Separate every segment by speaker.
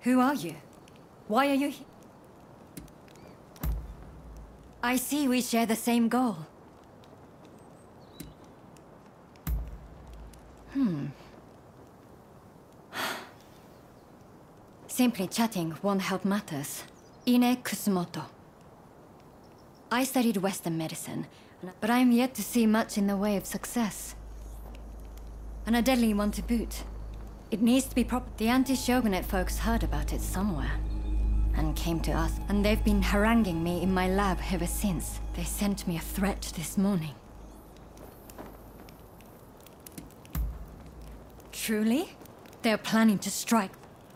Speaker 1: Who are you? Why are you here? I see we share the same goal. Simply chatting won't help matters. Ine Kusumoto. I studied Western medicine, but I am yet to see much in the way of success. And a deadly one to boot. It needs to be The anti-shogunate folks heard about it somewhere. And came to us, and they've been haranguing me in my lab ever since. They sent me a threat this morning. Truly? They're planning to strike.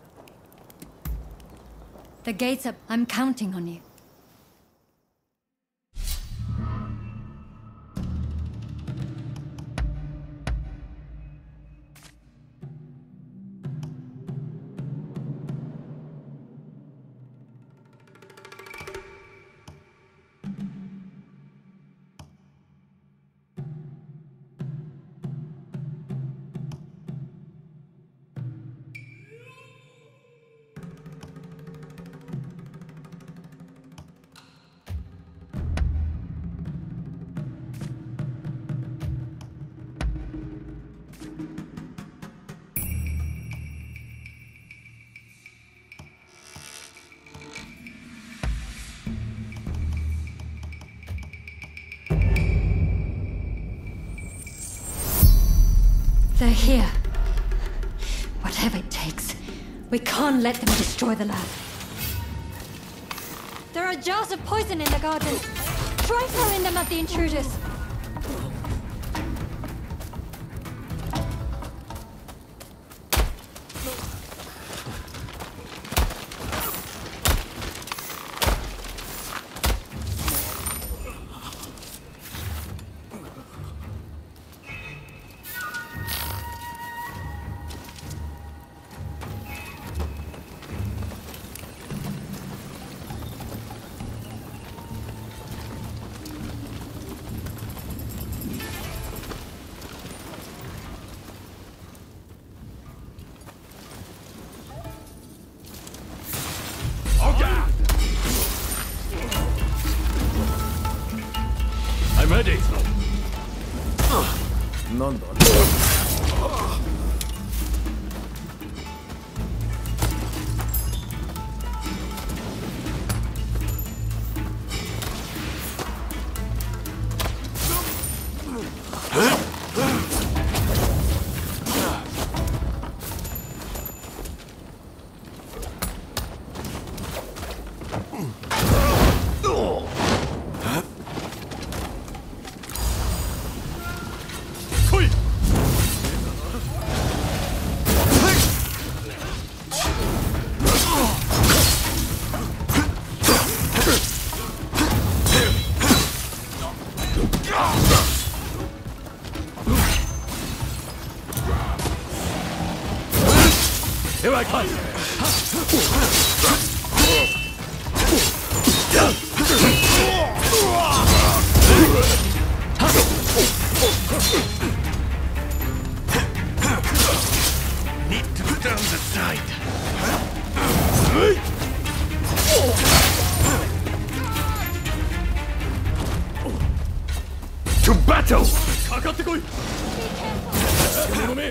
Speaker 1: The gates up. I'm counting on you. They're here. Whatever it takes. We can't let them destroy the lab. There are jars of poison in the garden. Try throwing them at the intruders.
Speaker 2: I'm ready.
Speaker 3: なんだ
Speaker 2: Here I come!
Speaker 3: Need to down the side. To battle!
Speaker 2: かかってこい！獣め！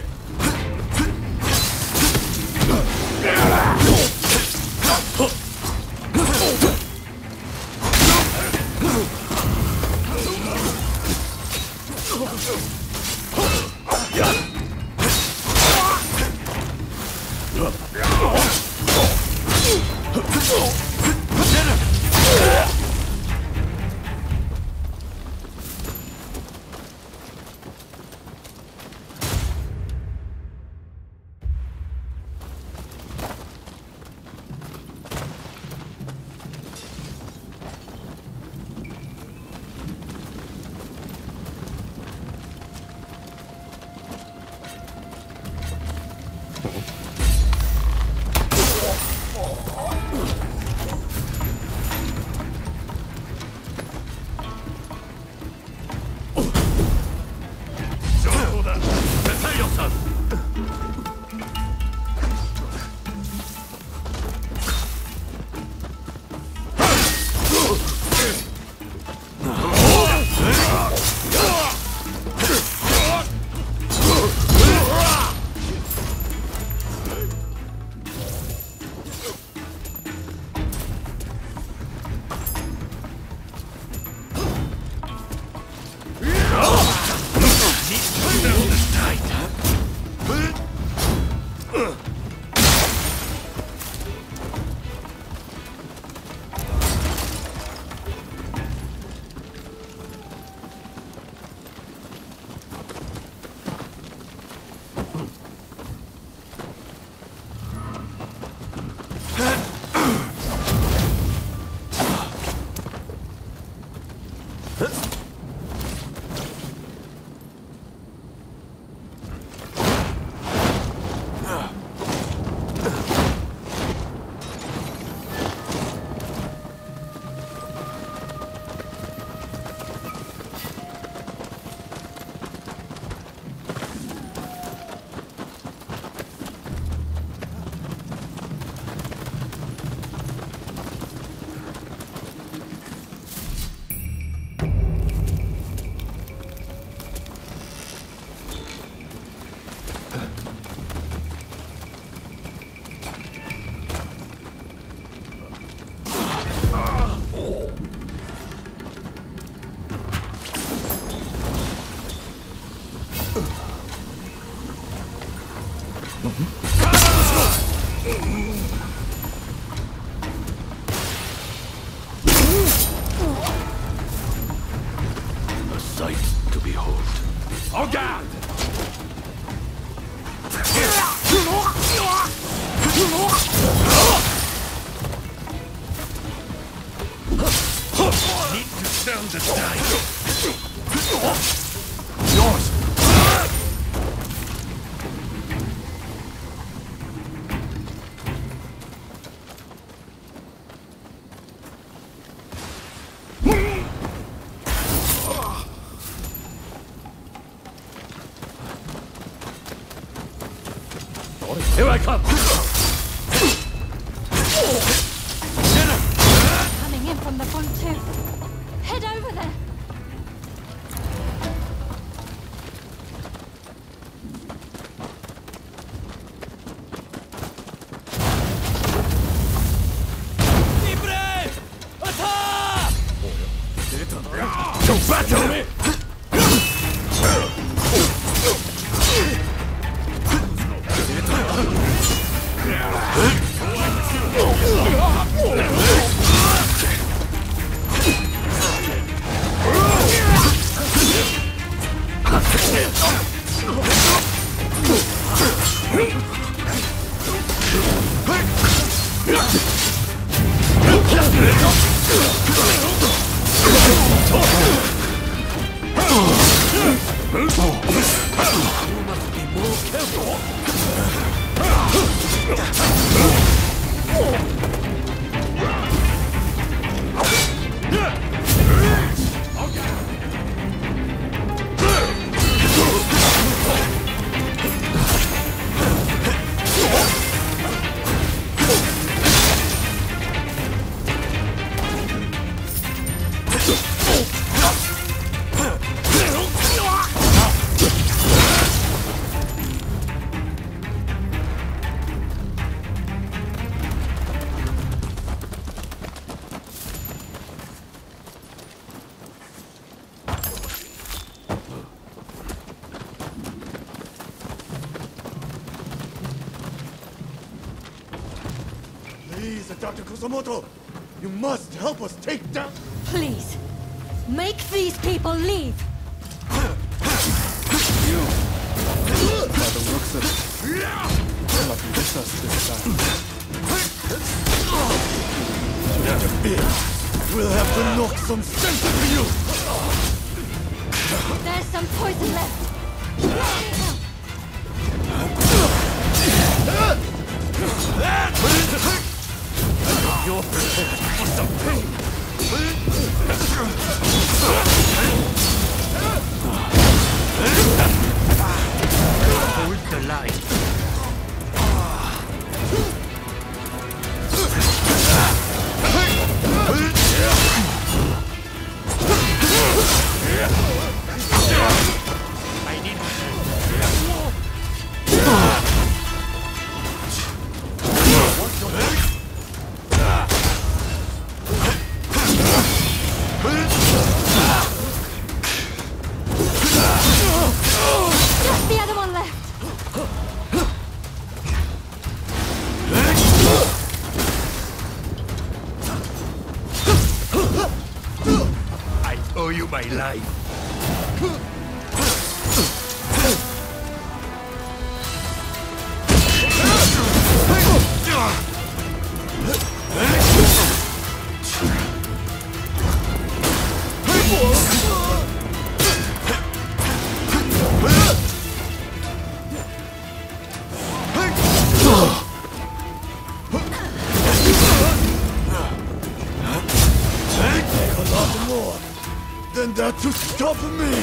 Speaker 3: A sight to behold. En garde! Need to sound the tide. Yours! Here I come!
Speaker 2: Coming in from the front too. Head over there.
Speaker 3: To battle!
Speaker 4: Please, Dr. Kusamoto, you must help us take down...
Speaker 2: Please, make these people leave.
Speaker 4: By the looks of it, you're not with us this time. We'll have to knock some sense into you!
Speaker 2: There's some poison left.
Speaker 3: You're prepared for some pain! Hold the line. I need
Speaker 2: Just the other one left.
Speaker 3: I owe you my life. than that to stop me!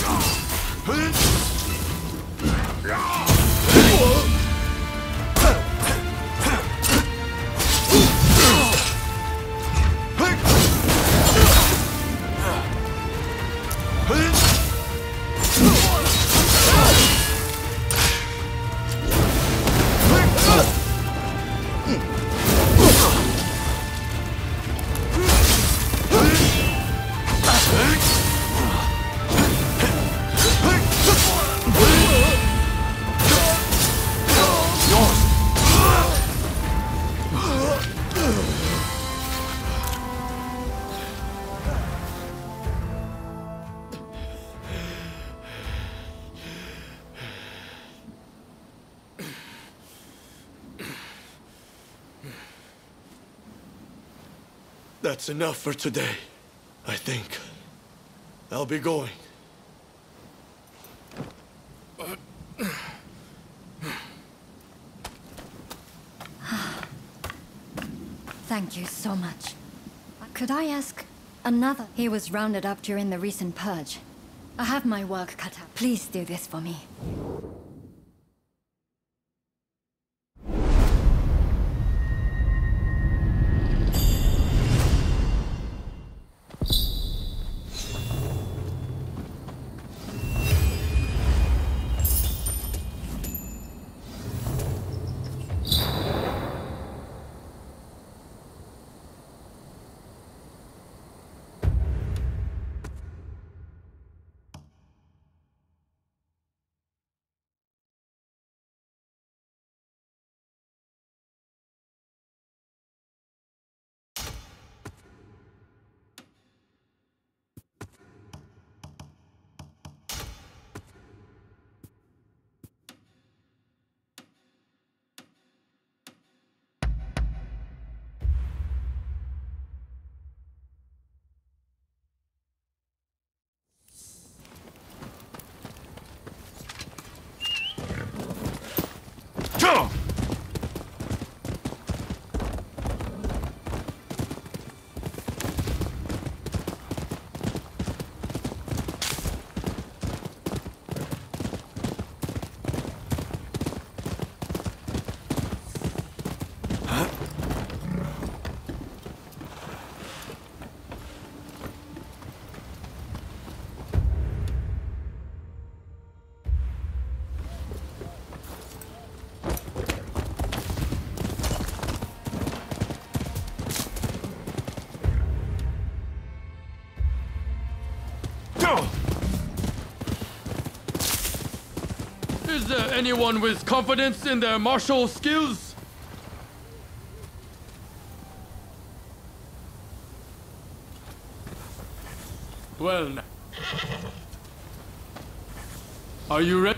Speaker 3: That's enough for today, I think. I'll be going.
Speaker 1: Thank you so much. Could I ask another? He was rounded up during the recent purge. I have my work cut out. Please do this for me.
Speaker 5: Is there anyone with confidence in their martial skills? Well, are you ready?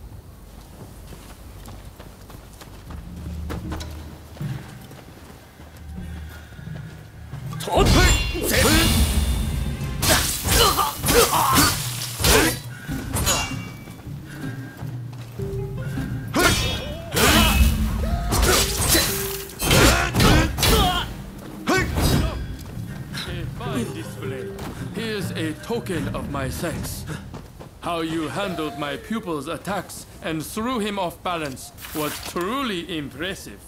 Speaker 5: Token of my sex. How you handled my pupil's attacks and threw him off balance was truly impressive.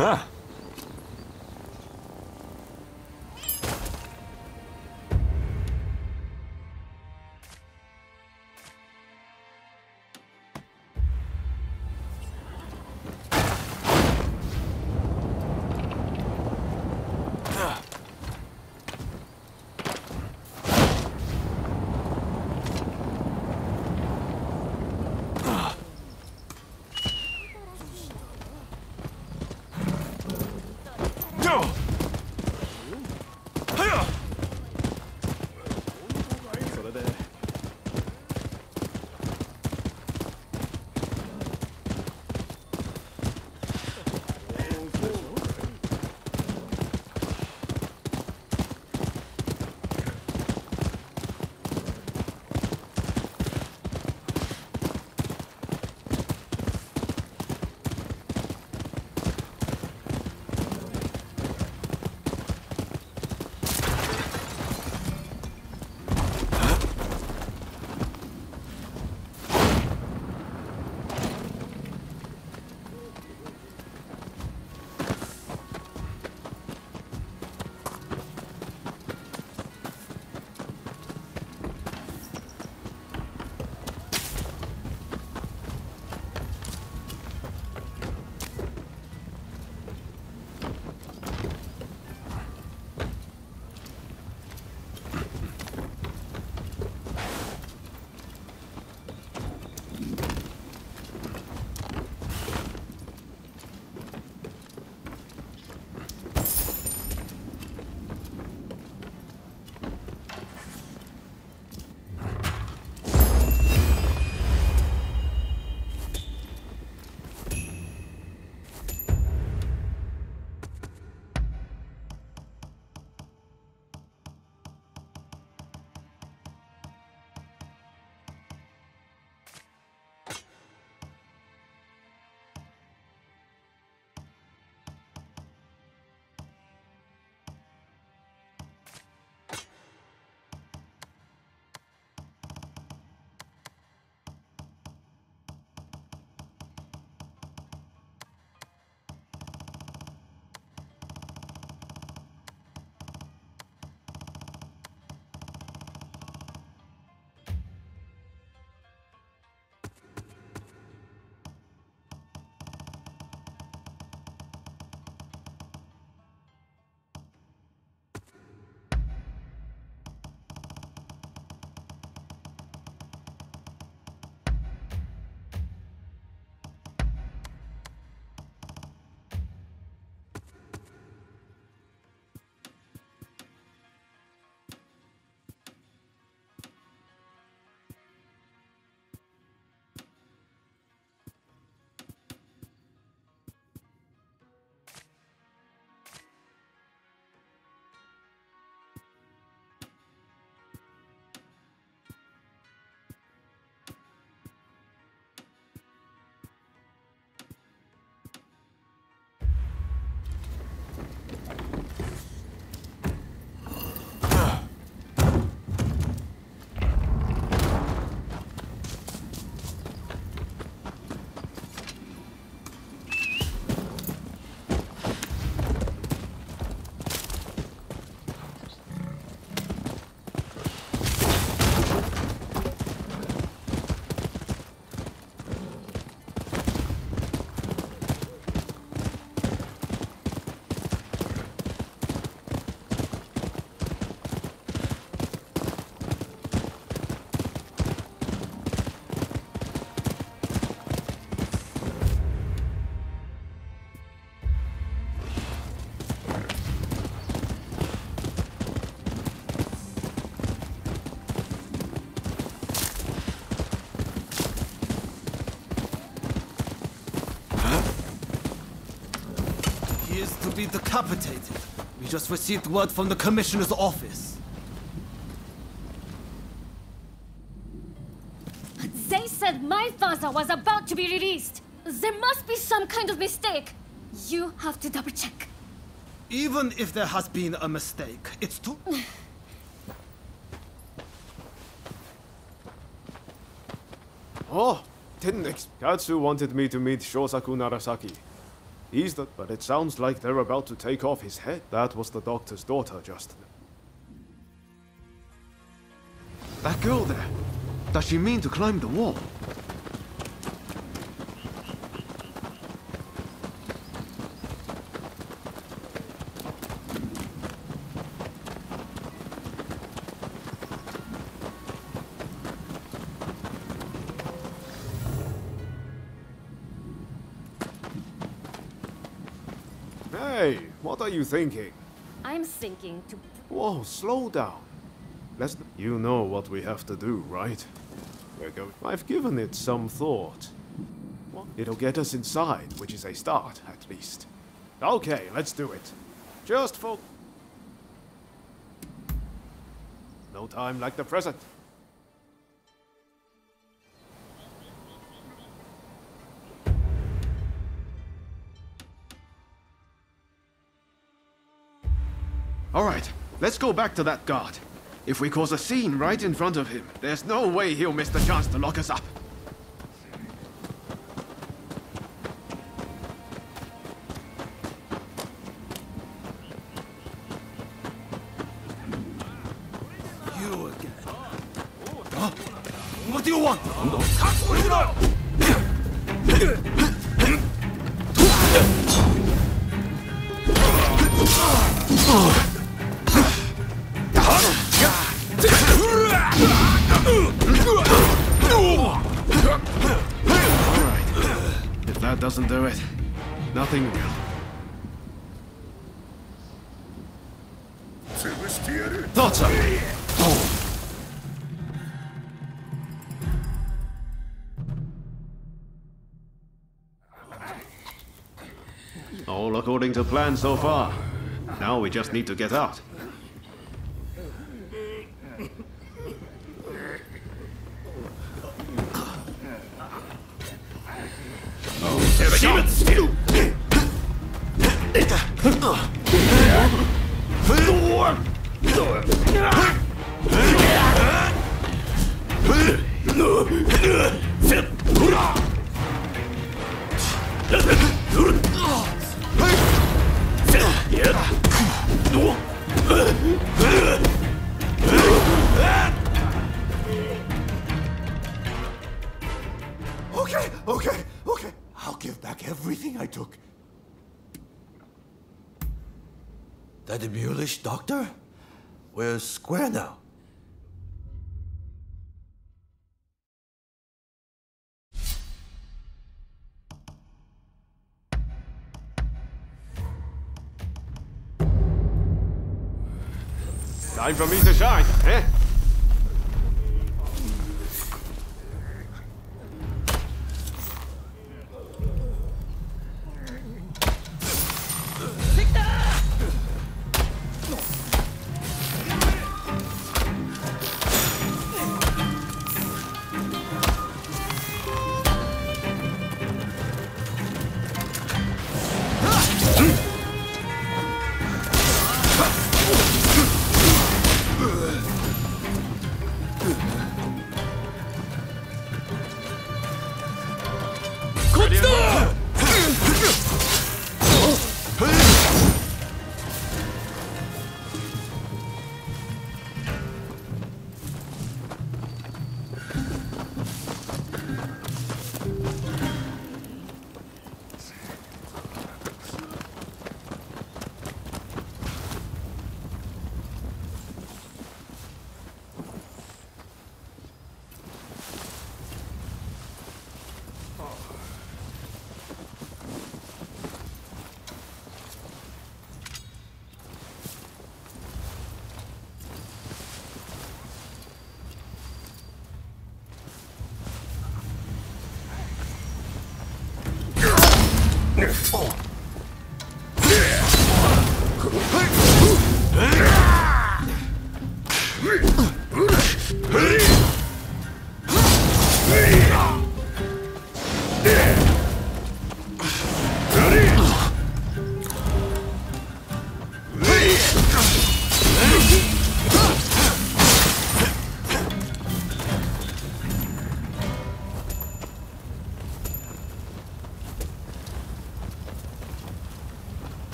Speaker 4: Huh.
Speaker 6: To be decapitated. We just received word from the Commissioner's office.
Speaker 2: They said my father was about to be released. There must be some kind of mistake. You have to double check.
Speaker 6: Even if there has been a mistake, it's too...
Speaker 4: Oh, didn't expect Katsu wanted me to meet Shosaku Narasaki.
Speaker 7: He's the... But it sounds like they're about to take off his head. That was the doctor's daughter, Justin.
Speaker 6: That girl there. Does she mean to climb the wall?
Speaker 7: Hey, what are you thinking?
Speaker 2: I'm thinking to...
Speaker 7: Whoa, slow down. You know what we have to do, right? We're going... I've given it some thought. It'll get us inside, which is a start, at least. Okay, let's do it. Just for... No time like the present.
Speaker 6: Alright, let's go back to that guard. If we cause a scene right in front of him, there's no way he'll miss the chance to lock us up.
Speaker 3: You again.
Speaker 6: Huh? What do you want?
Speaker 7: That doesn't do it. Nothing will.
Speaker 6: Thought so.
Speaker 7: All according to plan so far. Now we just need to get out.
Speaker 3: Okay. I'll give back everything I took. That mulish doctor? We're square now.
Speaker 7: Time for me to shine, eh?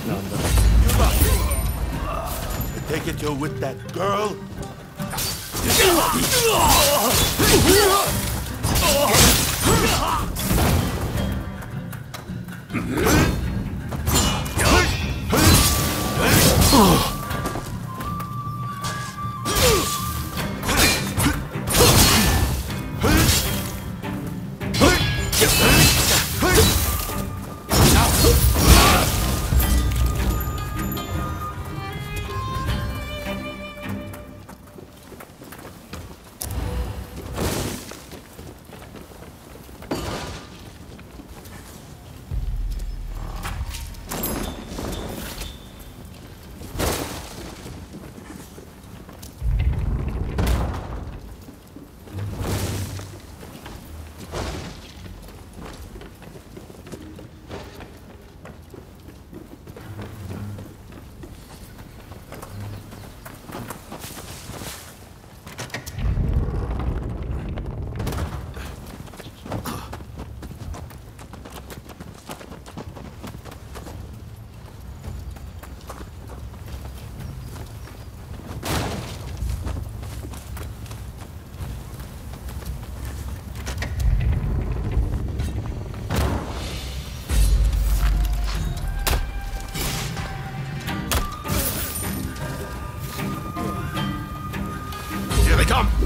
Speaker 4: なんだ。
Speaker 3: I take it you're with that girl? Here they come!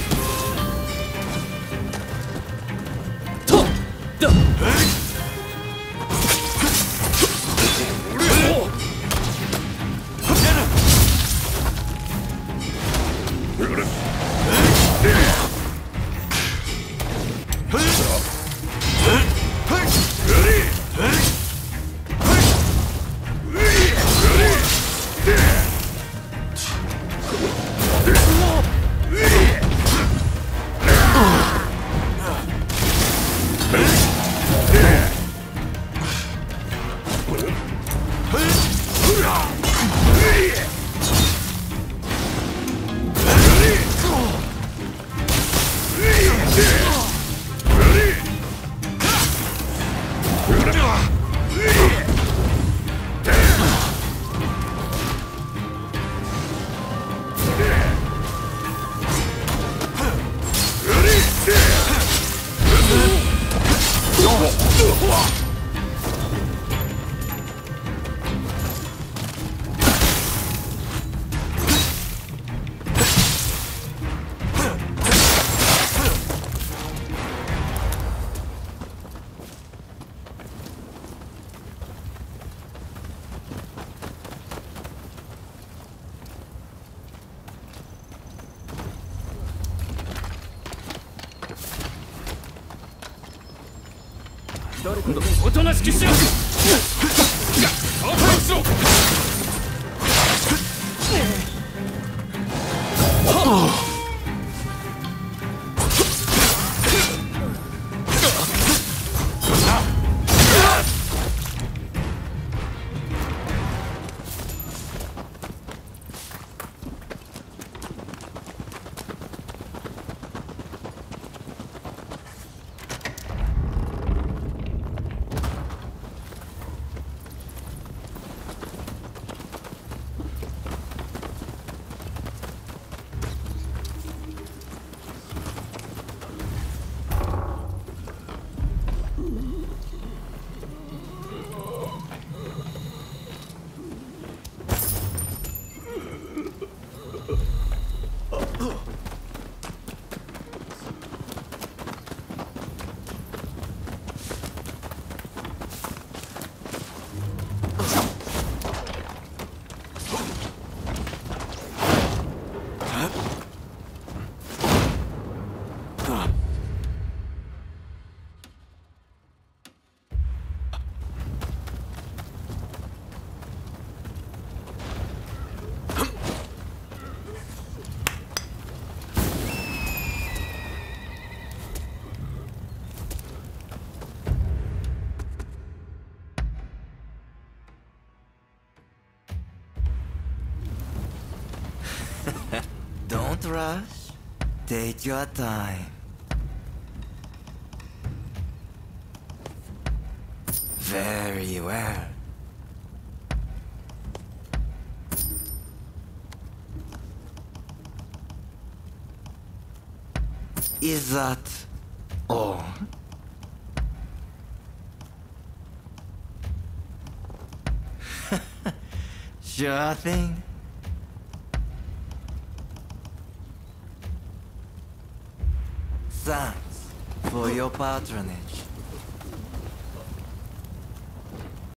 Speaker 8: Don't rush. Take your time. Very well. Is that all? Sure thing. Thanks for your patronage.